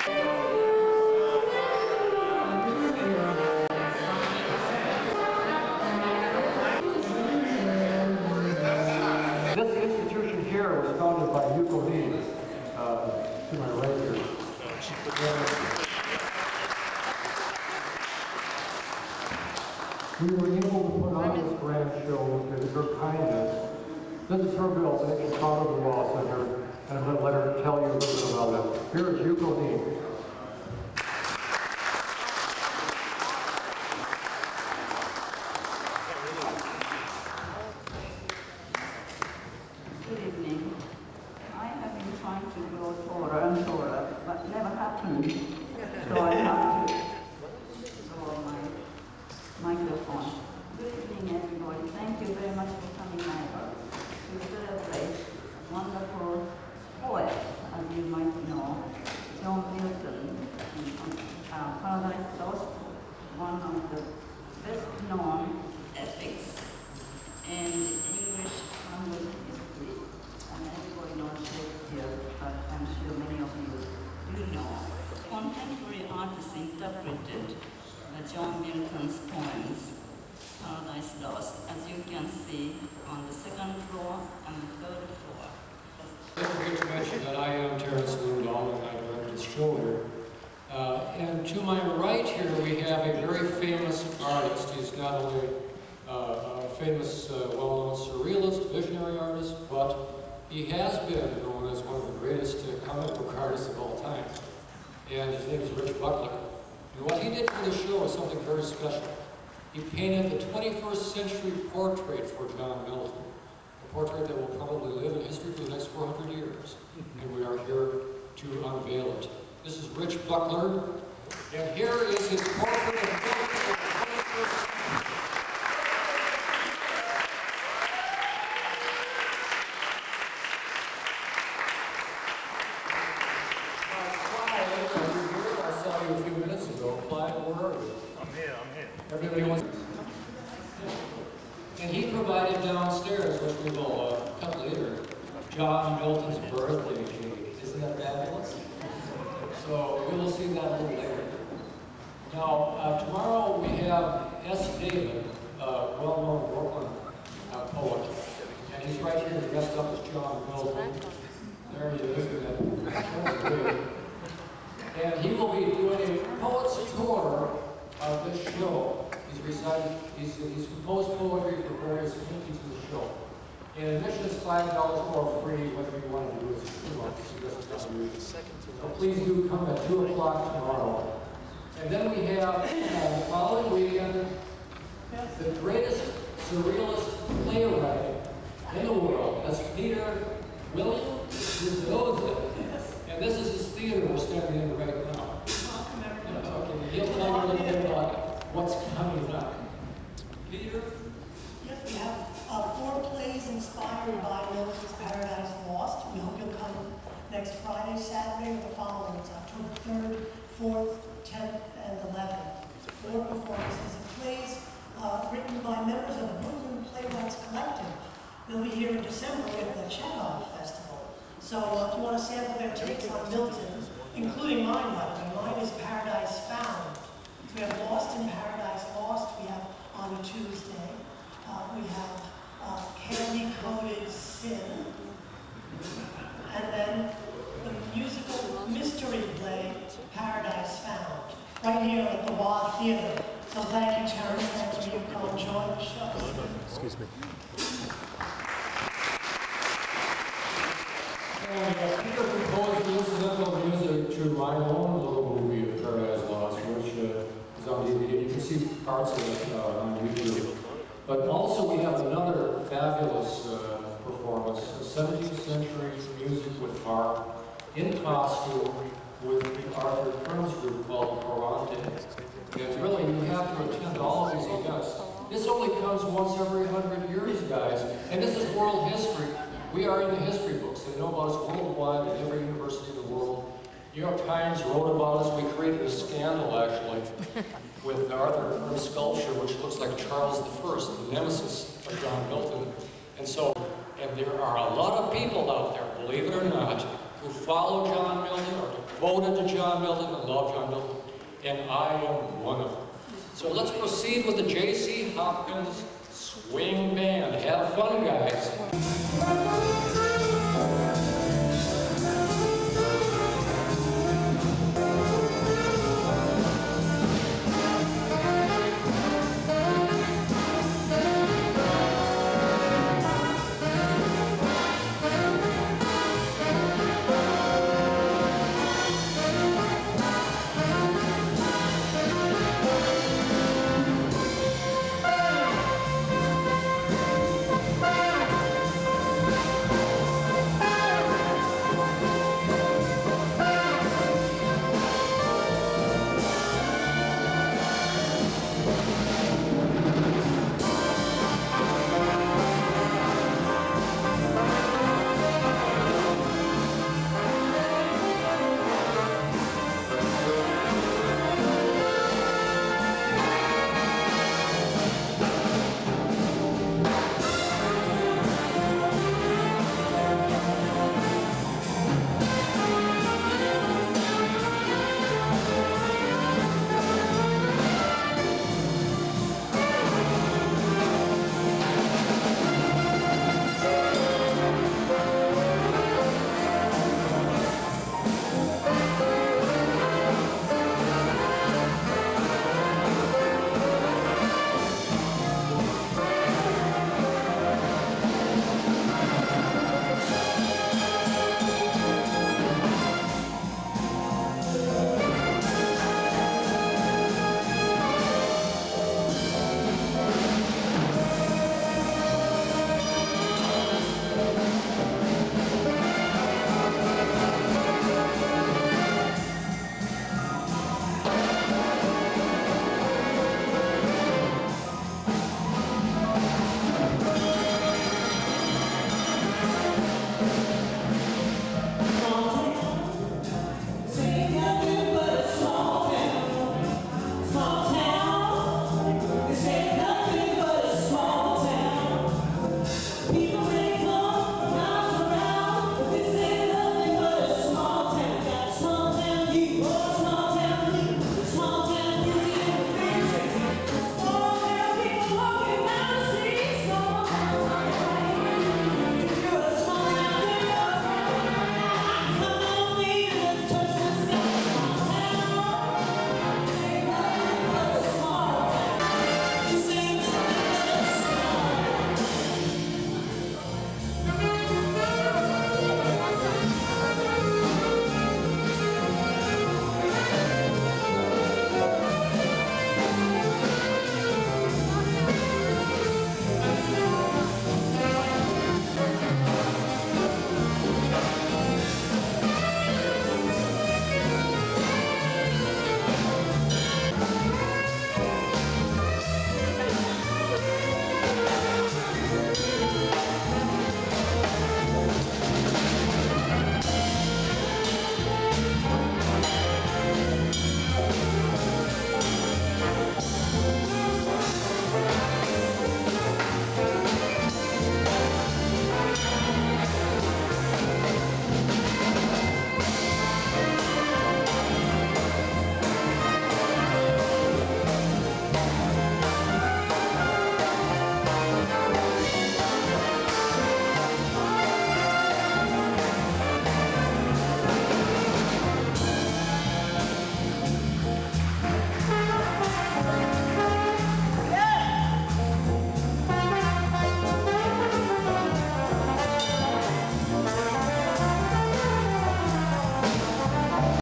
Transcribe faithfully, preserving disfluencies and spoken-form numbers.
This institution here was founded by Lindall, uh, to my right here. We were able to put on this grand show because of her kindness. This is her building, she's part of the Law Center, and I'm going to let her tell you a little bit about it. Here is Yuko. Good evening. I have been trying to grow taller and taller, but never happened. So I have to lower my microphone. Good evening, everybody. Thank you very much for coming over to celebrate a wonderful poet, as you might know, John Milton, uh, Paradise Lost, one of the best known epics in English language history. And everybody knows Shakespeare, but I'm sure many of you do know. Contemporary artists interpreted uh, John Milton's poems, Paradise Lost, as you can see on the second floor and the third floor. Don't forget to mention that I am Terrance Lindall, and I direct this show here. Uh, and to my right here, we have a very famous artist. He's not only uh, a famous, uh, well-known surrealist, visionary artist, but he has been known as one of the greatest uh, comic book artists of all time. And his name is Rich Buckler. And what he did for the show is something very special. He painted the twenty-first century portrait for John Milton, a portrait that will probably live in history for the next four hundred years. And we are here to unveil it. This is Rich Buckler, and here is his portrait of Milton for the twenty-first century. A few minutes ago. Clyde, where are you? I'm here, I'm here. Everybody wants. And he provided downstairs, which we will uh, cut later, John Milton's birthday cake. Isn't that fabulous? So we will see that a little later. Now, uh, tomorrow we have S. David, uh, well-known Brooklyn uh, poet, and he's right here dressed up as John Milton. There he is. That's great. And he will be doing a poet's tour of this show. He's recited, he's, he's composed poetry for various communities of the show. And admission is five dollars or free, whatever you want to do. Is, so please do come at two o'clock tomorrow. And then we have, uh, the following weekend, the greatest surrealist playwright in the world. That's Peter William Zoza. And this is his theater we're standing in right now. Yeah, okay. He'll tell you a little bit about what's coming up. Peter? Yes, we have uh, four plays inspired by Milton's Paradise Lost. We hope you'll come next Friday, Saturday, or the following. It's October third, fourth, tenth, and eleventh. Four performances of plays uh, written by members of the Brooklyn Playwrights Collective. They'll be here in December at the Chekhov Festival. So uh, if you want to sample their takes on Milton, including mine, by the way, mine is Paradise Found. So we have Lost in Paradise Lost, we have on a Tuesday. Uh, we have uh, Candy-Coated Sin. And then the musical mystery play, Paradise Found, right here at the W A Theater. So thank you, Terrance. Thank you for coming to join the show. Excuse me. And uh, Peter composed incidental music to my own little movie of Paradise Lost, which uh, is on D V D. You can see parts of it uh, on YouTube. But also we have another fabulous uh, performance, a seventeenth century music with harp, in costume, with the Arthur Kearns group called Corante. And really, you have to attend all of these events. This only comes once every hundred years, guys. And this is world history. We are in the history books. They know about us worldwide at every university in the world. New York Times wrote about us. We created a scandal, actually, with the Arthur Kearns sculpture, which looks like Charles the First, the nemesis of John Milton. And so, and there are a lot of people out there, believe it or not, who follow John Milton or voted to John Milton and love John Milton, and I am one of them. So let's proceed with the J C Hopkins Swing Band. Have fun, guys.